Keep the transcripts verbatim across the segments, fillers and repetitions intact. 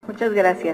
Muchas gracias.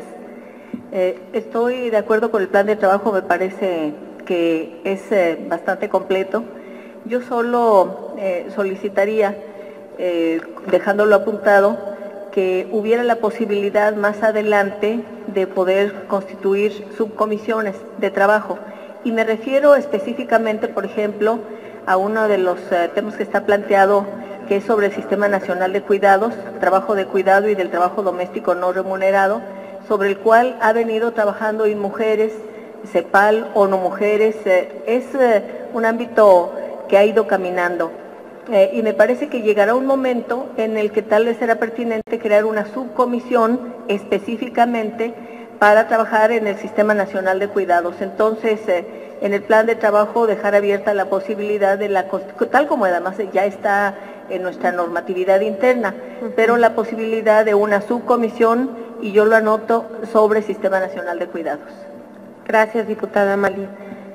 Eh, estoy de acuerdo con el plan de trabajo, me parece que es eh, bastante completo. Yo solo eh, solicitaría, eh, dejándolo apuntado, que hubiera la posibilidad más adelante de poder constituir subcomisiones de trabajo. Y me refiero específicamente, por ejemplo, a uno de los eh, temas que está planteado, que es sobre el Sistema Nacional de Cuidados, trabajo de cuidado y del trabajo doméstico no remunerado, sobre el cual ha venido trabajando InMujeres, CEPAL, ONU Mujeres. Eh, es eh, un ámbito que ha ido caminando. Eh, y me parece que llegará un momento en el que tal vez será pertinente crear una subcomisión específicamente para trabajar en el Sistema Nacional de Cuidados. Entonces, eh, en el plan de trabajo dejar abierta la posibilidad de la, tal como además ya está en nuestra normatividad interna, uh-huh. pero la posibilidad de una subcomisión, y yo lo anoto, sobre el Sistema Nacional de Cuidados. Gracias, diputada Malí.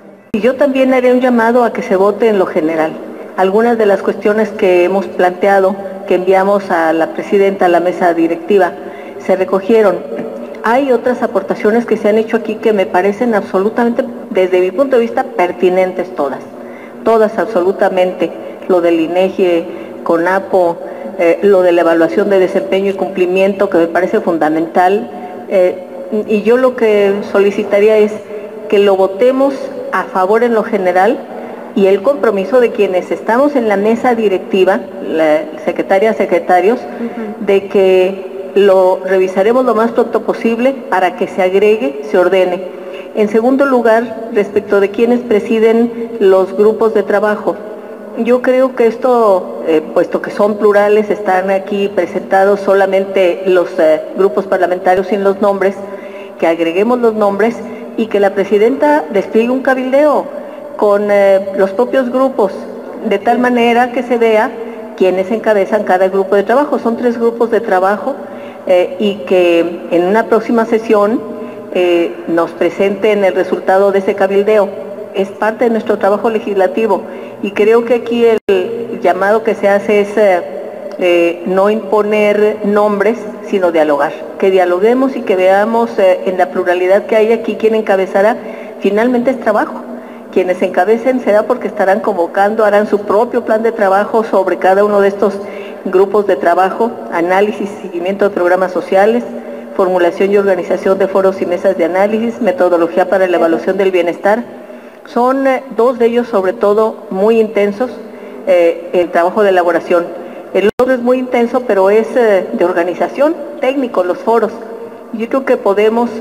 Y yo también haré un llamado a que se vote en lo general. Algunas de las cuestiones que hemos planteado, que enviamos a la presidenta, a la mesa directiva, se recogieron. Hay otras aportaciones que se han hecho aquí que me parecen absolutamente, desde mi punto de vista, pertinentes todas. Todas absolutamente. Lo del INEGI, CONAPO, eh, lo de la evaluación de desempeño y cumplimiento, que me parece fundamental. Eh, y yo lo que solicitaría es que lo votemos a favor en lo general, y el compromiso de quienes estamos en la mesa directiva, la secretaria, secretarios, uh-huh. de que lo revisaremos lo más pronto posible para que se agregue, se ordene. En segundo lugar, respecto de quienes presiden los grupos de trabajo, yo creo que esto, eh, puesto que son plurales, están aquí presentados solamente los eh, grupos parlamentarios sin los nombres, que agreguemos los nombres y que la presidenta despliegue un cabildeo con eh, los propios grupos, de tal manera que se vea quiénes encabezan cada grupo de trabajo. Son tres grupos de trabajo eh, y que en una próxima sesión eh, nos presenten el resultado de ese cabildeo. Es parte de nuestro trabajo legislativo y creo que aquí el llamado que se hace es eh, eh, no imponer nombres, sino dialogar. Que dialoguemos y que veamos eh, en la pluralidad que hay aquí quién encabezará. Finalmente es trabajo. Quienes encabecen será porque estarán convocando, harán su propio plan de trabajo sobre cada uno de estos grupos de trabajo, análisis y seguimiento de programas sociales, formulación y organización de foros y mesas de análisis, metodología para la evaluación del bienestar. Son eh, dos de ellos sobre todo muy intensos, eh, el trabajo de elaboración. El otro es muy intenso, pero es eh, de organización, técnico, los foros. Yo creo que podemos,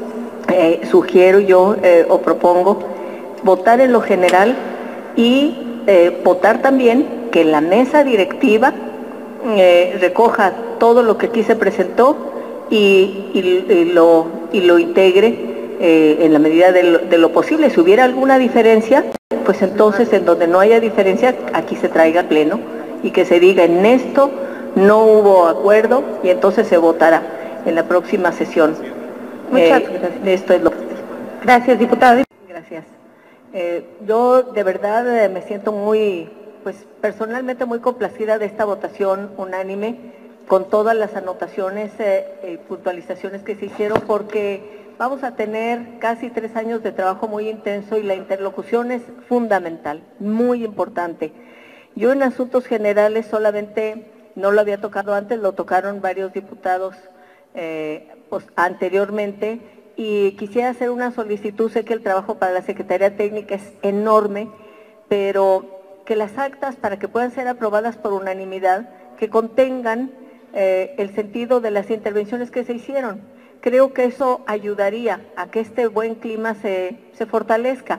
eh, sugiero yo eh, o propongo, votar en lo general y eh, votar también que la mesa directiva eh, recoja todo lo que aquí se presentó y, y, y, lo, y lo integre eh, en la medida de lo, de lo posible. Si hubiera alguna diferencia, pues entonces en donde no haya diferencia, aquí se traiga al pleno y que se diga en esto no hubo acuerdo y entonces se votará en la próxima sesión. Muchas eh, gracias. Esto es lo Gracias, diputada. Gracias. Eh, yo de verdad eh, me siento muy, pues personalmente muy complacida de esta votación unánime, con todas las anotaciones y eh, eh, puntualizaciones que se hicieron, porque vamos a tener casi tres años de trabajo muy intenso y la interlocución es fundamental, muy importante. Yo en asuntos generales solamente no lo había tocado antes, lo tocaron varios diputados eh, pues, anteriormente, y quisiera hacer una solicitud. Sé que el trabajo para la Secretaría Técnica es enorme, pero que las actas, para que puedan ser aprobadas por unanimidad, que contengan eh, el sentido de las intervenciones que se hicieron. Creo que eso ayudaría a que este buen clima se, se fortalezca.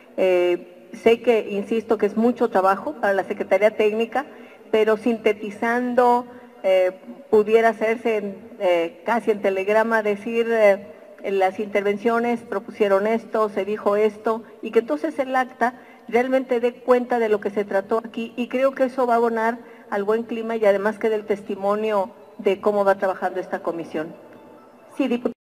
Eh, sé que, insisto, que es mucho trabajo para la Secretaría Técnica, pero sintetizando eh, pudiera hacerse en, eh, casi en telegrama, decir eh, en las intervenciones propusieron esto, se dijo esto, y que entonces el acta realmente dé cuenta de lo que se trató aquí, y creo que eso va a abonar al buen clima y además que del testimonio de cómo va trabajando esta comisión. Sí, diputado.